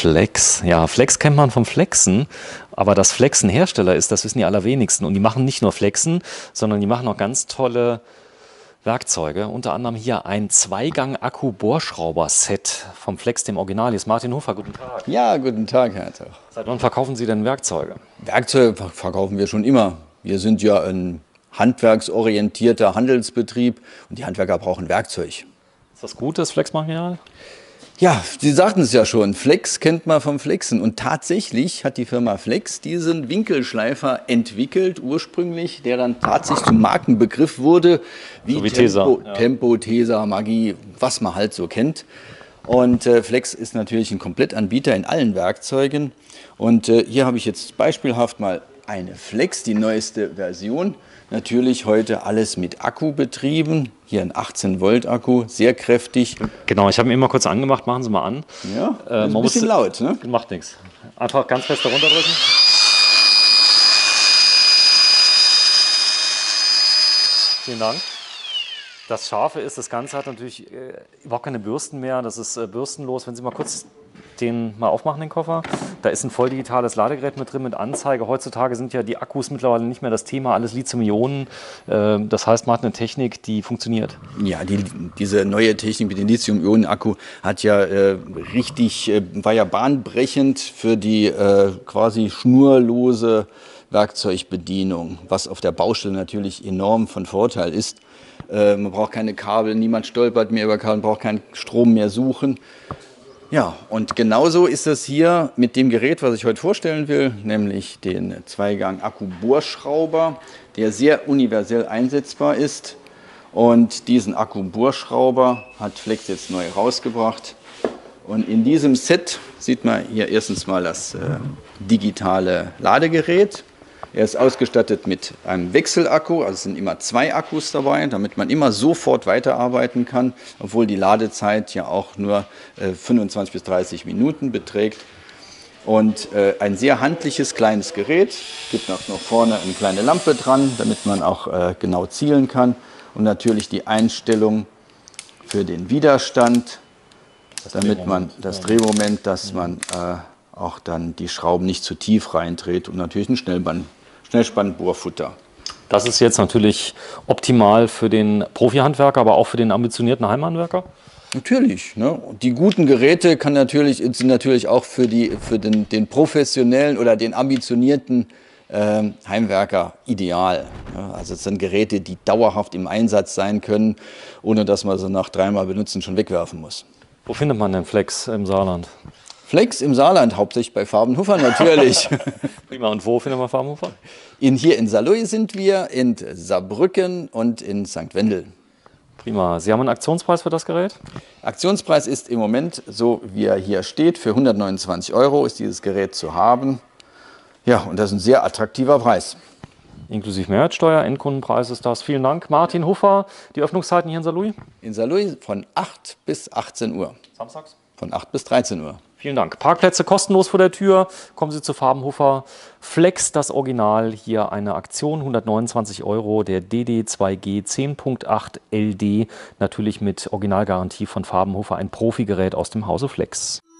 Flex. Ja, Flex kennt man vom Flexen, aber dass Flex ein Hersteller ist, das wissen die allerwenigsten. Und die machen nicht nur Flexen, sondern die machen auch ganz tolle Werkzeuge. Unter anderem hier ein Zweigang-Akku-Bohrschrauber-Set vom Flex, dem Original. Hier ist Martin Hofer, guten Tag. Ja, guten Tag, Herr Tag. Seit wann verkaufen Sie denn Werkzeuge? Werkzeuge verkaufen wir schon immer. Wir sind ja ein handwerksorientierter Handelsbetrieb und die Handwerker brauchen Werkzeug. Ist das gut, das Flexmaterial? Ja, Sie sagten es ja schon, Flex kennt man vom Flexen. Und tatsächlich hat die Firma Flex diesen Winkelschleifer entwickelt, ursprünglich, der dann tatsächlich zum Markenbegriff wurde, wie, so wie Tempo, Tesa, Maggi, was man halt so kennt. Und Flex ist natürlich ein Komplettanbieter in allen Werkzeugen. Und hier habe ich jetzt beispielhaft mal eine Flex, die neueste Version. Natürlich heute alles mit Akku betrieben. Hier ein 18-Volt-Akku, sehr kräftig. Genau, ich habe ihn immer kurz angemacht. Machen Sie mal an. Ja, ist ein bisschen laut, ne? Macht nichts. Einfach ganz fest darunter drücken. Vielen Dank. Das Scharfe ist, das Ganze hat natürlich überhaupt keine Bürsten mehr. Das ist bürstenlos. Wenn Sie mal kurz den mal aufmachen, den Koffer. Da ist ein voll digitales Ladegerät mit drin, mit Anzeige. Heutzutage sind ja die Akkus mittlerweile nicht mehr das Thema, alles Lithium-Ionen. Das heißt, man hat eine Technik, die funktioniert. Ja, diese neue Technik mit dem Lithium-Ionen-Akku hat ja war ja bahnbrechend für die quasi schnurlose Werkzeugbedienung, was auf der Baustelle natürlich enorm von Vorteil ist. Man braucht keine Kabel, niemand stolpert mehr über Kabel, man braucht keinen Strom mehr suchen. Ja, und genauso ist es hier mit dem Gerät, was ich heute vorstellen will, nämlich den Zweigang-Akku-Bohrschrauber, der sehr universell einsetzbar ist. Und diesen Akku-Bohrschrauber hat Flex jetzt neu rausgebracht. Und in diesem Set sieht man hier erstens mal das digitale Ladegerät. Er ist ausgestattet mit einem Wechselakku, also es sind immer 2 Akkus dabei, damit man immer sofort weiterarbeiten kann, obwohl die Ladezeit ja auch nur 25 bis 30 Minuten beträgt. Und ein sehr handliches kleines Gerät, gibt noch vorne eine kleine Lampe dran, damit man auch genau zielen kann. Und natürlich die Einstellung für den Widerstand, damit man das Drehmoment, dass man auch dann die Schrauben nicht zu tief reindreht und natürlich ein Schnellspannbohrfutter. Das ist jetzt natürlich optimal für den Profi-Handwerker, aber auch für den ambitionierten Heimhandwerker? Natürlich. Ne? Die guten Geräte sind natürlich auch für den professionellen oder den ambitionierten Heimwerker ideal. Ja? Also es sind Geräte, die dauerhaft im Einsatz sein können, ohne dass man sie nach 3-mal benutzen schon wegwerfen muss. Wo findet man denn Flex im Saarland? Flex im Saarland, hauptsächlich bei Farbenhofer natürlich. Prima, und wo findet man Farbenhofer? Hier in Saarlouis sind wir, in Saarbrücken und in St. Wendel. Prima. Sie haben einen Aktionspreis für das Gerät? Aktionspreis ist im Moment, so wie er hier steht, für 129 € ist dieses Gerät zu haben. Ja, und das ist ein sehr attraktiver Preis. Inklusive Mehrwertsteuer, Endkundenpreis ist das. Vielen Dank. Martin Hofer, die Öffnungszeiten hier in Saarlouis? In Saarlouis von 8 bis 18 Uhr. Samstags? Von 8 bis 13 Uhr. Vielen Dank. Parkplätze kostenlos vor der Tür. Kommen Sie zu Farbenhofer. Flex, das Original. Hier eine Aktion, 129 €. Der DD2G 10.8 LD. Natürlich mit Originalgarantie von Farbenhofer. Ein Profigerät aus dem Hause Flex.